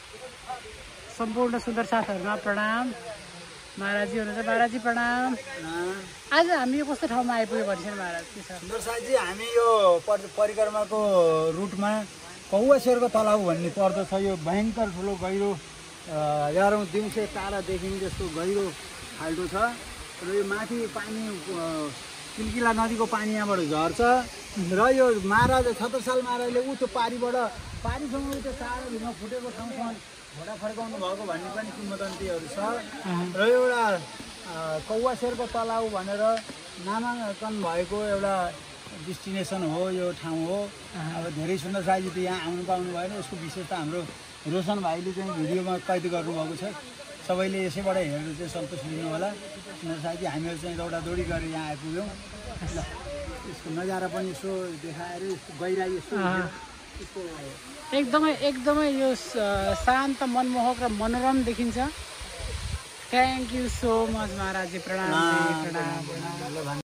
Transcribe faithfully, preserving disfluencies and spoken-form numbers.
सम्पूर्ण सुन्दर साथहरुमा प्रणाम। महाराजी हुनुहुन्छ, महाराजी प्रणाम। आज हामी यो कस्तो ठाउँमा आइपुग्यो भनिन्छ महाराज के छ? सुन्दर साथी, हामी यो परिक्रमाको रुटमा कौवासेरको तलाउ भन्ने पर्दछ। यो भयङ्कर ठुलो गहिरो एघारौँ दिउँसो टाढा देखिने जस्तो गहिरो खाल्टो छ र यो माथि पानी किल्किला नदीको पानी यहाँबाट झर्छ र यो महाराज छत्रसाल महाराजले ऊ त्यो पारीबाट पारीसँग ऊ त्यो टाढो ढुङ्गा फुटेको ठाउँसँग घोडा फर्काउनु भएको भन्ने पनि किंवदन्तीहरू छ र एउटा कौवासेरको तलाउ भनेर नामाङ्कन भएको एउटा डेस्टिनेसन हो, यो ठाउँ हो। अब धेरै सुन्दर साथी त यहाँ आउनु पाउनु भएन। यसको विशेषता हाम्रो रोशन भाइले चाहिँ भिडियोमा कैद गर्नुभएको छ। सबैले यसैबाट हेरेर चाहिँ सन्तोष लिनु होला। सुन्दर साथी, हामीहरू चाहिँ दौडादौडी गरेर यहाँ आइपुग्यौँ। यसको नजारा पनि यसो देखाएर यसको गहिराई यसो एकदमै एकदमै यो शान्त मनमोहक र मनोरम देखिन्छ। थ्याङ्क यू सो मच महाराजी। प्रणाम प्रणाम।